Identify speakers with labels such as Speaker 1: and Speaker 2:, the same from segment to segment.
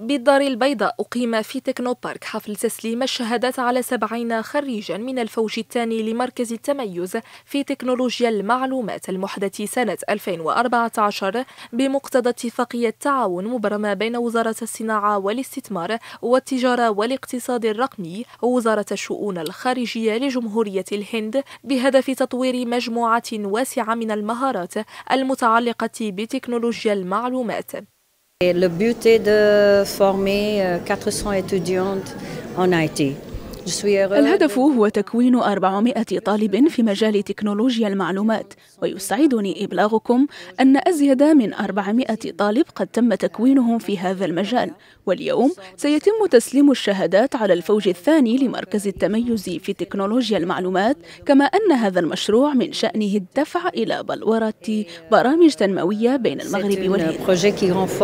Speaker 1: بالدار البيضاء أقيم في تكنو بارك حفل تسليم الشهادات على 70 خريجا من الفوج الثاني لمركز التميز في تكنولوجيا المعلومات المحدث سنة 2014 بمقتضى اتفاقية تعاون مبرمة بين وزارة الصناعة والاستثمار والتجارة والاقتصاد الرقمي ووزارة الشؤون الخارجية لجمهورية الهند بهدف تطوير مجموعة واسعة من المهارات المتعلقة بتكنولوجيا المعلومات.
Speaker 2: Le but est de former 400 étudiantes en IT.
Speaker 3: الهدف هو تكوين 400 طالب في مجال تكنولوجيا المعلومات، ويسعدني إبلاغكم أن أزيد من 400 طالب قد تم تكوينهم في هذا المجال، واليوم سيتم تسليم الشهادات على الفوج الثاني لمركز التميز في تكنولوجيا المعلومات، كما أن هذا المشروع من شأنه الدفع إلى بلورة برامج تنموية بين المغرب والهند.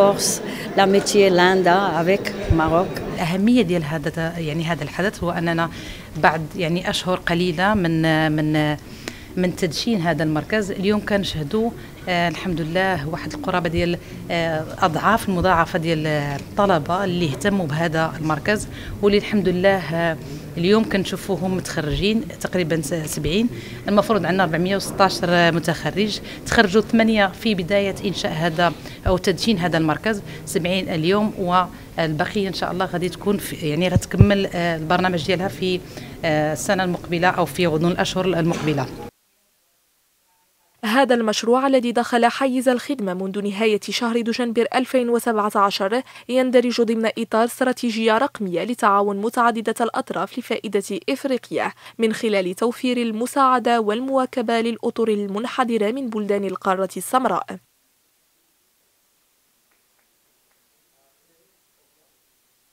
Speaker 4: الأهمية ديال هذا الحدث هو أننا بعد أشهر قليلة من تدشين هذا المركز اليوم كنشهدوا الحمد لله واحد القرابة ديال أضعاف المضاعفة ديال الطلبة اللي اهتموا بهذا المركز، واللي الحمد لله اليوم كنشوفوهم متخرجين تقريبا 70. المفروض عندنا 416 متخرج، تخرجوا 8 في بداية إنشاء هذا أو تدشين هذا المركز، 70 اليوم، والبقية إن شاء الله غادي تكون غتكمل البرنامج ديالها في السنة المقبلة أو في غضون الأشهر المقبلة.
Speaker 1: هذا المشروع الذي دخل حيز الخدمة منذ نهاية شهر دجنبر 2017 يندرج ضمن إطار استراتيجية رقمية لتعاون متعددة الأطراف لفائدة إفريقيا من خلال توفير المساعدة والمواكبة للأطر المنحدرة من بلدان القارة السمراء.